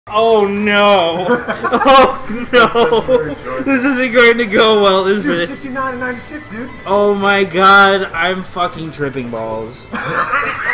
Oh no! Oh no! This isn't going to go well, is Dude, it? 69 and 96, dude. Oh my god, I'm fucking tripping balls.